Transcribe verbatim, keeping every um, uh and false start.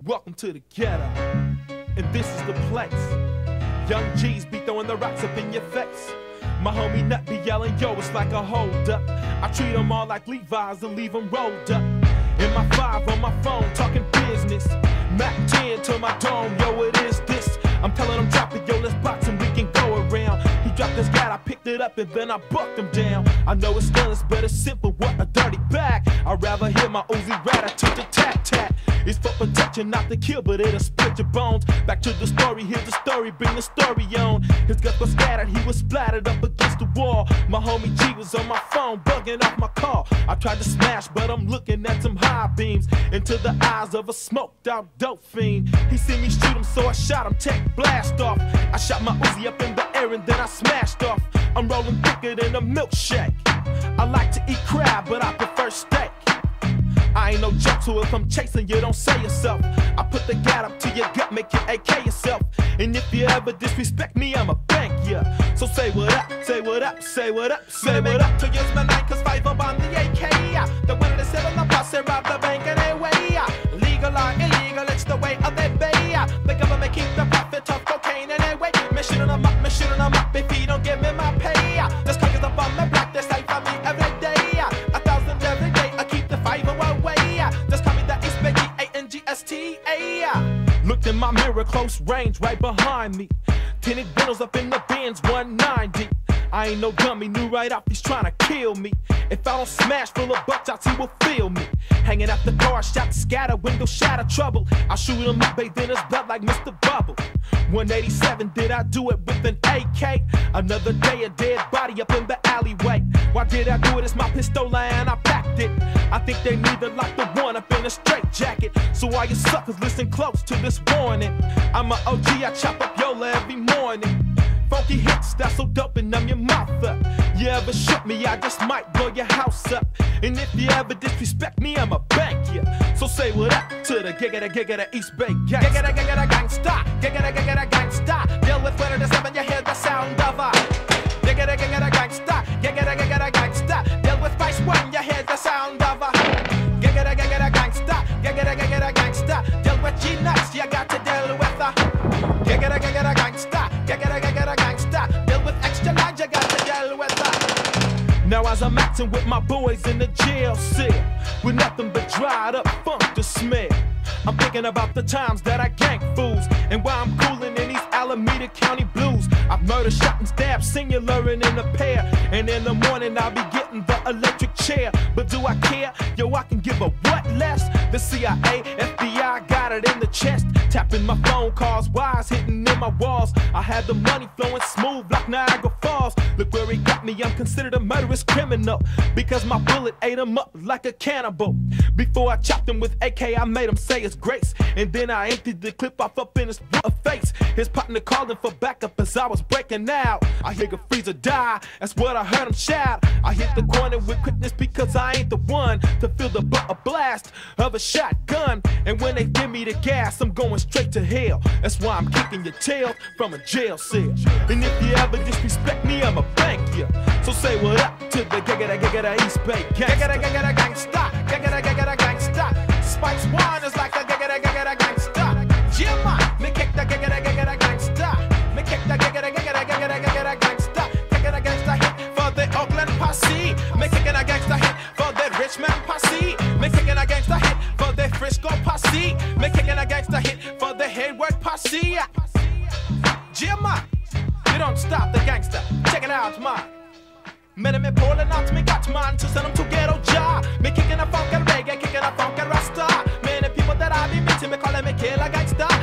Welcome to the ghetto, and this is the place. Young G's be throwing the rocks up in your face. My homie Nut be yelling, yo, it's like a hold up. I treat them all like Levi's and leave them rolled up. In my five on my phone, talking business. Mac ten to my dome, yo, it is this. I'm telling him drop it, yo, let's box and we can go around. He dropped his gat, I picked it up and then I bucked him down. I know it's stainless, but it's simple, what a dirty bag. I'd rather hear my Uzi rat, I took the tat-tat. It's for protection, not to kill, but it'll split your bones. Back to the story, here's the story, bring the story on. His guts was scattered, he was splattered up against the wall. My homie G was on my phone, bugging off my call. I tried to smash, but I'm looking at some high beams into the eyes of a smoked out dope fiend. He seen me shoot him, so I shot him, take blast off. I shot my Uzi up in the air and then I smashed off. I'm rolling thicker than a milkshake. I like to eat crab, but I prefer steak. I ain't no joke, so if I'm chasing you, don't say yourself. I put the gat up to your gut, make you A K yourself. And if you ever disrespect me, I'ma bank ya. So say what up, say what up, say what up, say what up. To use my nine, cause five up on the A K. The one of the seven, the boss, they rob the bank anyway. Legal or illegal, it's the way of their bay. The government keep the profit of cocaine anyway. Me shooting them up, me shooting them up if he don't give me my pay. This crackers up on the block, they say for me every day. A thousand every day, I keep the five away. Just call me the East Bay, A N G S T A. Looked in my mirror, close range, right behind me. Tinted windows up in the Benz, one ninety. I ain't no dummy, knew right off he's trying to kill me. If I don't smash full of bucks, he will feel me. Hanging out the car, shot scatter, window shatter, trouble. I shoot him up, bathe in his blood like Mister Bubble. one eighty-seven, did I do it with an A K? Another day, a dead body up in the alleyway. Why did I do it? It's my pistol and I packed it. I think they need to lock the one up in a straight jacket. So all you suckers listen close to this warning. I'm a O G, I chop up Yola every morning. Funky hits, that's so dope and numb your mouth up. You ever shoot me, I just might blow your house up. And if you ever disrespect me, I'ma bank ya. So say what up to the giggity giggity East Bay gangsta. Giggity giggity gangsta, giggity giggity gangsta. Deal with one of the seven, you hear the sound of a giggity giggity gangsta, giggity giggity gangsta. Deal with Spice One, you hear the sound of a giggity giggity gangsta, giggity giggity gangsta. Deal with G-Nuts, you got to deal with a giggity giggity gangsta, giggity giggity gangsta. Deal with extra large, you got to deal with a. Now as I'm acting with my boys in the jail cell, with nothing but dried up funk to smell, I'm thinking about the times that I gank fools, and why I'm cooling in these Alameda County blues. I've murdered, shot and stabbed, singular and in a pair. And in the morning I'll be getting the electric chair. But do I care? Yo, I can give a what less? The C I A, F B I got it in the chest. Tapping my phone calls, wires hitting in my walls. I had the money flowing smooth like Niagara Falls. Look where he got me, I'm considered a murderous criminal, because my bullet ate him up like a cannibal. Before I chopped him with A K, I made him say his grace. And then I emptied the clip off up in his face. His partner calling for backup as I was breaking out. I hear a freezer die, that's what I heard him shout. I hit the corner with quickness because I ain't the one to feel the a blast of a shotgun. And when they give me the gas, I'm going straight to hell. That's why I'm kicking your tail from a jail cell. And if you ever disrespect me, I'ma bank ya. So say what up to the giggity giggity East Bay gangsta. Giggity giggity gangsta, giggity giggity gangsta. Spice One is like a giggity giggity gangsta. G-Man, me kick the giggity giggity gangsta. Me kick the giggity giggity giggity giggity gangsta. Kicking a gangsta hit for the Oakland posse. Me kicking a gangsta hit for the Richmond posse. Me kicking a gangsta hit for the Frisco posse. Me kicking a gangsta hit for the Hayward posse. G-Man, you don't stop the gangsta. Check it out, man. Men me pulling out me got man to send them to ghetto jar. Me kicking a funk and reggae, kicking a funk and rasta. Many people that I be meeting me calling me killer gangsta.